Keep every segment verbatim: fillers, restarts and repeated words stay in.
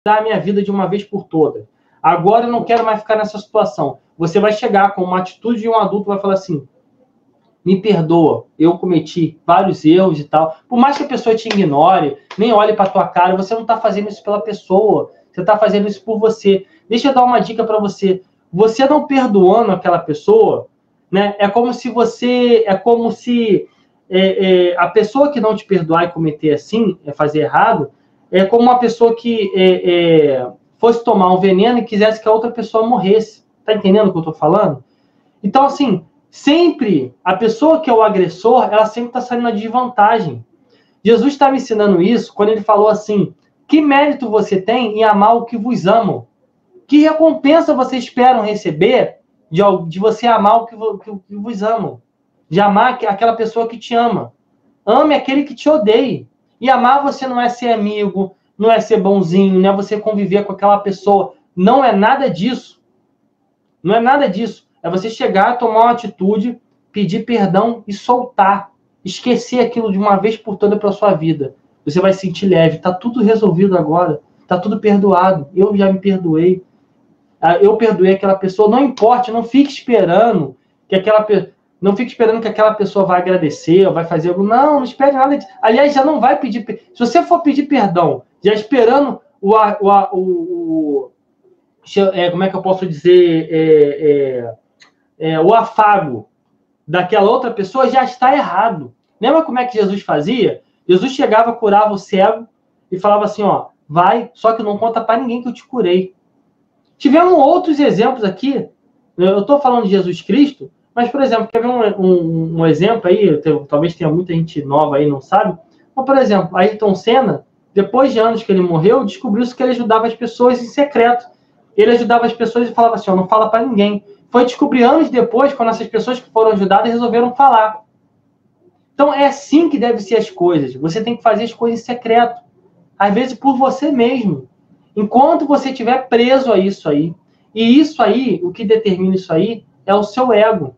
a minha vida de uma vez por todas. Agora eu não quero mais ficar nessa situação. Você vai chegar com uma atitude de um adulto e vai falar assim, me perdoa, eu cometi vários erros e tal. Por mais que a pessoa te ignore, nem olhe para tua cara, você não está fazendo isso pela pessoa, você está fazendo isso por você. Deixa eu dar uma dica para você. Você não perdoando aquela pessoa, né, é como se você, é como se é, é, a pessoa que não te perdoar e cometer assim, é fazer errado, é como uma pessoa que é, é, fosse tomar um veneno e quisesse que a outra pessoa morresse. Tá entendendo o que eu tô falando? Então, assim, sempre, a pessoa que é o agressor, ela sempre está saindo na desvantagem. Jesus está me ensinando isso quando ele falou assim, que mérito você tem em amar o que vos amam? Que recompensa vocês esperam receber de, de você amar o que, que, que vos amam? De amar aquela pessoa que te ama. Ame aquele que te odeia. E amar você não é ser amigo, não é ser bonzinho, não é você conviver com aquela pessoa. Não é nada disso. Não é nada disso. É você chegar, tomar uma atitude, pedir perdão e soltar. Esquecer aquilo de uma vez por toda para sua vida. Você vai se sentir leve. Está tudo resolvido agora. Está tudo perdoado. Eu já me perdoei. Eu perdoei aquela pessoa. Não importa, não fique esperando que aquela pessoa... Não fique esperando que aquela pessoa vai agradecer ou vai fazer algo. Não, não espere nada disso. Aliás, já não vai pedir... Se você for pedir perdão, já esperando o... o, o, o é, como é que eu posso dizer? É, é, é, o afago daquela outra pessoa já está errado. Lembra como é que Jesus fazia? Jesus chegava, curava o cego e falava assim, ó, vai, só que não conta para ninguém que eu te curei. Tivemos outros exemplos aqui. Eu estou falando de Jesus Cristo, mas, por exemplo, quer ver um, um, um exemplo aí? Talvez tenha muita gente nova aí, não sabe. Mas, por exemplo, Ayrton Senna, depois de anos que ele morreu, descobriu-se que ele ajudava as pessoas em secreto. Ele ajudava as pessoas e falava assim, ó, não fala para ninguém. Foi descobrir anos depois, quando essas pessoas que foram ajudadas resolveram falar. Então, é assim que devem ser as coisas. Você tem que fazer as coisas em secreto. Às vezes, por você mesmo. Enquanto você estiver preso a isso aí. E isso aí, o que determina isso aí, é o seu ego.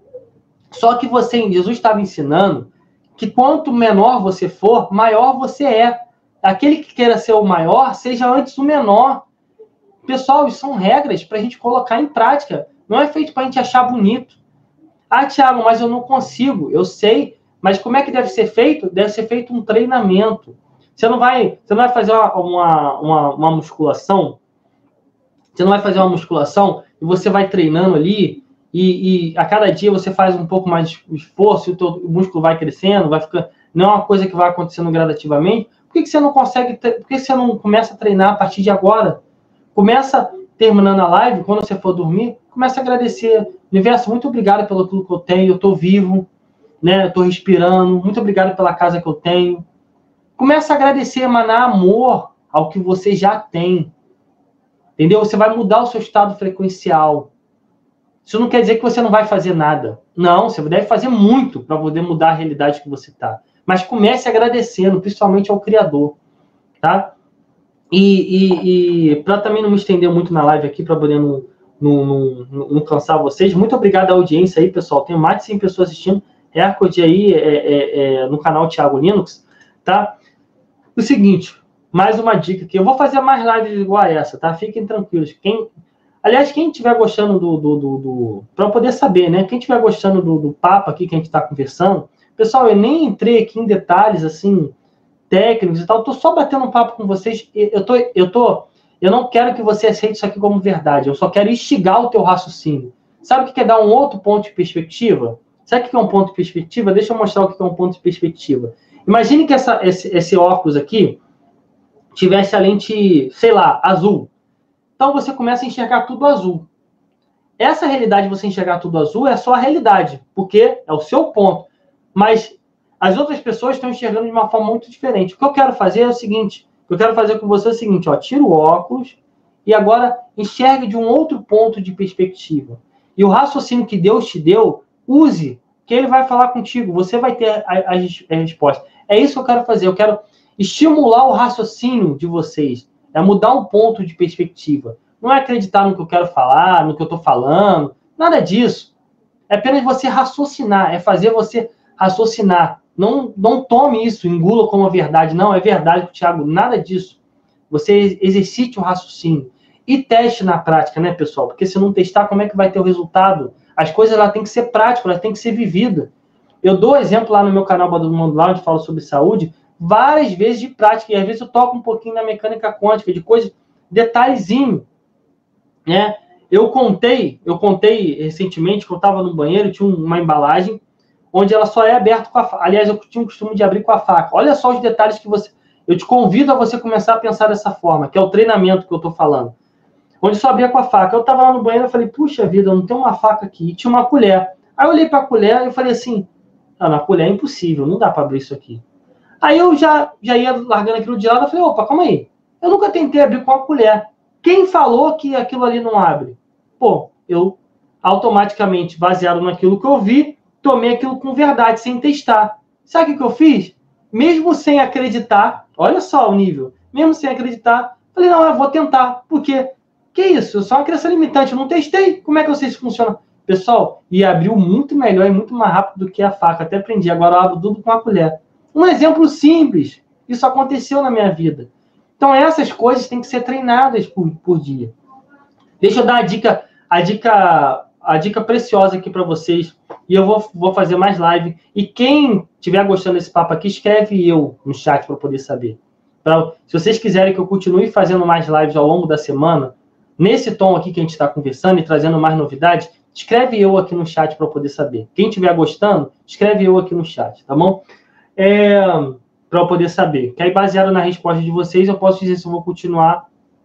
Só que você, Jesus estava ensinando que quanto menor você for, maior você é. Aquele que queira ser o maior, seja antes o menor. Pessoal, isso são regras para a gente colocar em prática. Não é feito para a gente achar bonito. Ah, Thiago, mas eu não consigo. Eu sei. Mas como é que deve ser feito? Deve ser feito um treinamento. Você não vai, você não vai fazer uma, uma, uma, uma musculação. Você não vai fazer uma musculação e você vai treinando ali e, e a cada dia você faz um pouco mais de esforço e o teu músculo vai crescendo, vai ficando... Não é uma coisa que vai acontecendo gradativamente. Por que, que você não consegue... Por que você não começa a treinar a partir de agora? Começa, terminando a live, quando você for dormir, começa a agradecer. Universo, muito obrigado pelo tudo que eu tenho, eu estou vivo, né? Eu estou respirando, muito obrigado pela casa que eu tenho. Começa a agradecer, emanar amor ao que você já tem. Entendeu? Você vai mudar o seu estado frequencial. Isso não quer dizer que você não vai fazer nada. Não, você deve fazer muito para poder mudar a realidade que você está. Mas comece agradecendo, principalmente ao Criador. Tá? E, e, e para também não me estender muito na live aqui, para poder não, não, não, não cansar vocês, muito obrigado à audiência aí, pessoal. Tem mais de cem pessoas assistindo. Recorde aí é, é, é, no canal Thiago Linux. Tá? O seguinte, mais uma dica aqui. Eu vou fazer mais lives igual a essa, tá? Fiquem tranquilos. Quem, aliás, quem estiver gostando do... do, do, do para poder saber, né? Quem estiver gostando do, do papo aqui que a gente está conversando... Pessoal, eu nem entrei aqui em detalhes, assim... técnicos e tal, eu tô só batendo um papo com vocês, eu tô, eu tô, eu não quero que você aceite isso aqui como verdade, eu só quero instigar o teu raciocínio. Sabe o que é dar um outro ponto de perspectiva? Sabe o que é um ponto de perspectiva? Deixa eu mostrar o que é um ponto de perspectiva. Imagine que essa, esse, esse óculos aqui tivesse a lente, sei lá, azul. Então você começa a enxergar tudo azul. Essa realidade de você enxergar tudo azul é só a realidade, porque é o seu ponto. Mas as outras pessoas estão enxergando de uma forma muito diferente. O que eu quero fazer é o seguinte, o que eu quero fazer com você é o seguinte, ó, tira o óculos e agora enxergue de um outro ponto de perspectiva. E o raciocínio que Deus te deu, use, que ele vai falar contigo, você vai ter a, a, a resposta. É isso que eu quero fazer, eu quero estimular o raciocínio de vocês, é mudar um ponto de perspectiva. Não é acreditar no que eu quero falar, no que eu estou falando, nada disso. É apenas você raciocinar, é fazer você raciocinar. Não, não tome isso, engula como verdade. Não, é verdade, Thiago, nada disso. você exercite o raciocínio e teste na prática, né, pessoal? Porque se não testar, como é que vai ter o resultado? As coisas ela tem que ser práticas, ela tem que ser vivida. Eu dou exemplo lá no meu canal Badu Mundo lá, onde falo sobre saúde, várias vezes de prática, e às vezes eu toco um pouquinho na mecânica quântica, de coisas, detalhezinho, né? Eu contei, eu contei recentemente que eu estava no banheiro, tinha uma embalagem onde ela só é aberta com a faca. Aliás, eu tinha o costume de abrir com a faca. Olha só os detalhes que você... Eu te convido a você começar a pensar dessa forma, que é o treinamento que eu estou falando. Onde só abria com a faca. Eu estava lá no banheiro e falei, puxa vida, não tem uma faca aqui. E tinha uma colher. Aí eu olhei para a colher e falei assim, ah, na colher é impossível, não dá para abrir isso aqui. Aí eu já, já ia largando aquilo de lado, eu falei, opa, calma aí. Eu nunca tentei abrir com a colher. Quem falou que aquilo ali não abre? Pô, eu automaticamente, baseado naquilo que eu vi, tomei aquilo com verdade, sem testar. Sabe o que eu fiz? Mesmo sem acreditar, olha só o nível, mesmo sem acreditar, falei, não, eu vou tentar. Por quê? Que isso? Eu sou uma criança limitante, eu não testei. Como é que eu sei se funciona? Pessoal, e abriu muito melhor e muito mais rápido do que a faca. Até aprendi, agora eu abro tudo com a colher. Um exemplo simples. Isso aconteceu na minha vida. Então, essas coisas têm que ser treinadas por, por dia. Deixa eu dar a dica, a dica, a dica preciosa aqui para vocês. E eu vou, vou fazer mais live. E quem estiver gostando desse papo aqui, escreve eu no chat para poder saber. Pra, se vocês quiserem que eu continue fazendo mais lives ao longo da semana, nesse tom aqui que a gente está conversando e trazendo mais novidades, escreve eu aqui no chat para eu poder saber. Quem estiver gostando, escreve eu aqui no chat, tá bom? É, para eu poder saber. Que aí, baseado na resposta de vocês, eu posso dizer se eu vou continuar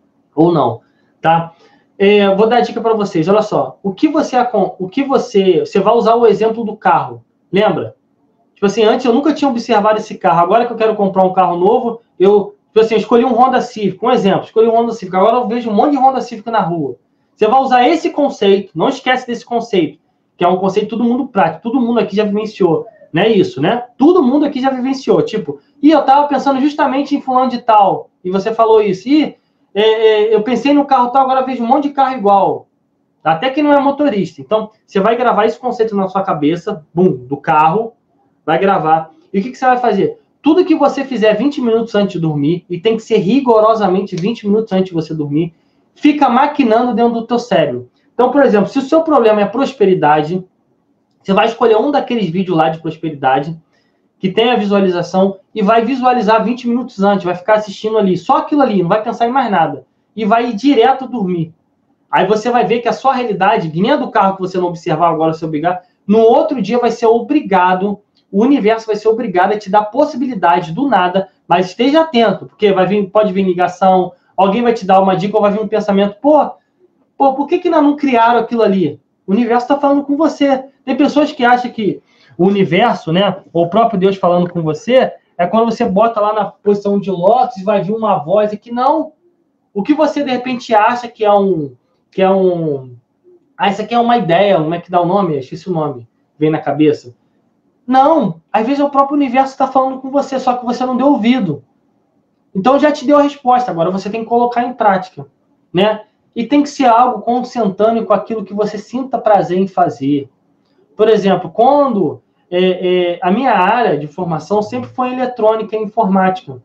ou não, tá? É, vou dar dica para vocês. Olha só, o que você, o que você, você vai usar o exemplo do carro. Lembra? Tipo assim, antes eu nunca tinha observado esse carro. Agora que eu quero comprar um carro novo, eu, tipo assim, eu escolhi um Honda Civic. Um exemplo, escolhi um Honda Civic. Agora eu vejo um monte de Honda Civic na rua. Você vai usar esse conceito. Não esquece desse conceito, que é um conceito todo mundo prático. Todo mundo aqui já vivenciou. Não é isso, né? Todo mundo aqui já vivenciou. Tipo, e eu tava pensando justamente em fulano de tal. E você falou isso. E é, é, eu pensei no carro tal, agora vejo um monte de carro igual. Até que não é motorista. Então, você vai gravar esse conceito na sua cabeça, bum, do carro, vai gravar. E o que, que você vai fazer? Tudo que você fizer vinte minutos antes de dormir, e tem que ser rigorosamente vinte minutos antes de você dormir, fica maquinando dentro do teu cérebro. Então, por exemplo, se o seu problema é prosperidade, você vai escolher um daqueles vídeos lá de prosperidade, que tem a visualização, e vai visualizar vinte minutos antes, vai ficar assistindo ali, só aquilo ali, não vai pensar em mais nada. E vai ir direto dormir. Aí você vai ver que a sua realidade, que nem a do carro que você não observar agora, se obrigar, no outro dia vai ser obrigado, o universo vai ser obrigado a te dar possibilidade do nada, mas esteja atento, porque vai vir, pode vir ligação, alguém vai te dar uma dica ou vai vir um pensamento, pô, pô por que, que não criaram aquilo ali? O universo está falando com você. Tem pessoas que acham que o universo, né, ou o próprio Deus falando com você, é quando você bota lá na posição de lótus e vai vir uma voz aqui, não. O que você, de repente, acha que é um... que é um... Ah, isso aqui é uma ideia, como é que dá o nome? Esqueci o nome, vem na cabeça. Não, às vezes é o próprio universo que está falando com você, só que você não deu ouvido. Então já te deu a resposta, agora você tem que colocar em prática, né? E tem que ser algo consentâneo com aquilo que você sinta prazer em fazer. Por exemplo, quando é, é, a minha área de formação sempre foi eletrônica e informática.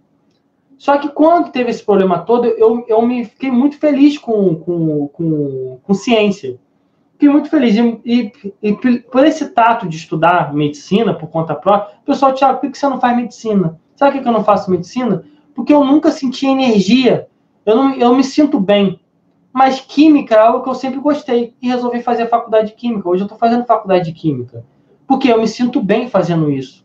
Só que quando teve esse problema todo, eu, eu me fiquei muito feliz com, com, com, com ciência. Fiquei muito feliz. E, e, e por esse tato de estudar medicina por conta própria, o pessoal, Thiago, por que você não faz medicina? Sabe por que eu não faço medicina? Porque eu nunca senti energia. Eu não, eu me sinto bem. Mas química é algo que eu sempre gostei. E resolvi fazer faculdade de química. Hoje eu estou fazendo faculdade de química. Porque eu me sinto bem fazendo isso.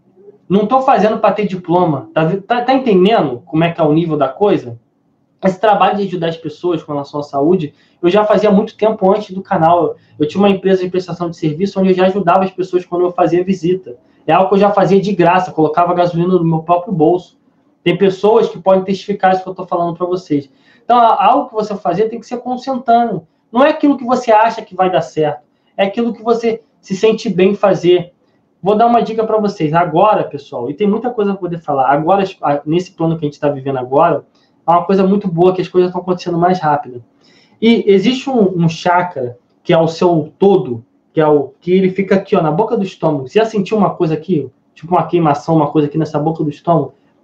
Não estou fazendo para ter diploma. Tá, tá, tá entendendo como é que é o nível da coisa? Esse trabalho de ajudar as pessoas com relação à saúde, eu já fazia muito tempo antes do canal. Eu tinha uma empresa de prestação de serviço onde eu já ajudava as pessoas quando eu fazia visita. É algo que eu já fazia de graça, colocava gasolina no meu próprio bolso. Tem pessoas que podem testificar isso que eu estou falando para vocês. Então, algo que você fazer tem que ser consentâneo. Não é aquilo que você acha que vai dar certo. É aquilo que você se sente bem fazer. Vou dar uma dica para vocês. Agora, pessoal, e tem muita coisa para poder falar. Agora, nesse plano que a gente está vivendo agora, é uma coisa muito boa, que as coisas estão acontecendo mais rápido. E existe um, um chakra, que é o seu todo, que é o que ele fica aqui, ó, na boca do estômago. Você já sentiu uma coisa aqui, tipo uma queimação, uma coisa aqui nessa boca do estômago?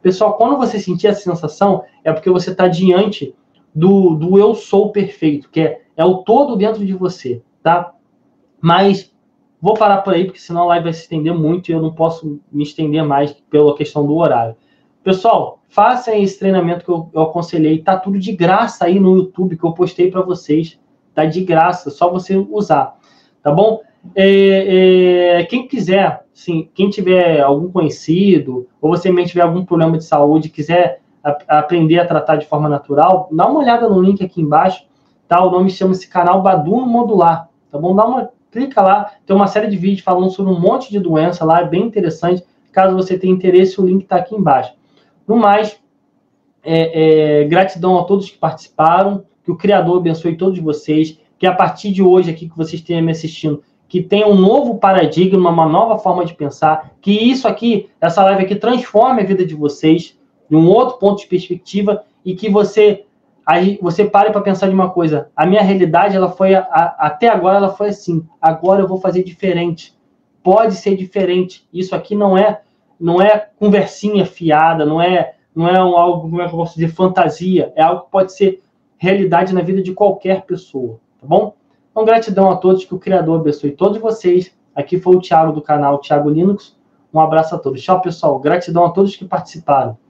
Pessoal, quando você sentir essa sensação, é porque você está diante do, do eu sou perfeito, que é, é o todo dentro de você, tá? Mas vou parar por aí, porque senão a live vai se estender muito e eu não posso me estender mais pela questão do horário. Pessoal, façam esse treinamento que eu, eu aconselhei. Tá tudo de graça aí no YouTube, que eu postei para vocês. Tá de graça, só você usar. Tá bom? É, é, quem quiser, sim, quem tiver algum conhecido, ou você mesmo tiver algum problema de saúde, quiser a, aprender a tratar de forma natural, dá uma olhada no link aqui embaixo. Tá? O nome chama-se Canal Baduno Modular. Tá bom? Dá uma... Clica lá, tem uma série de vídeos falando sobre um monte de doença lá, é bem interessante. Caso você tenha interesse, o link está aqui embaixo. No mais, é, é, gratidão a todos que participaram, que o Criador abençoe todos vocês, que a partir de hoje aqui que vocês tenham me assistindo, que tenha um novo paradigma, uma nova forma de pensar, que isso aqui, essa live aqui, transforme a vida de vocês em um outro ponto de perspectiva e que você... Aí você pare para pensar de uma coisa. A minha realidade, ela foi a, a, até agora ela foi assim. Agora eu vou fazer diferente. Pode ser diferente. Isso aqui não é não é conversinha fiada, não é não é um, algo, como é que eu posso dizer, fantasia. É algo que pode ser realidade na vida de qualquer pessoa, tá bom? Então, gratidão a todos, que o Criador abençoe todos vocês. Aqui foi o Thiago do canal Thiago Linux. Um abraço a todos. Tchau, pessoal. Gratidão a todos que participaram.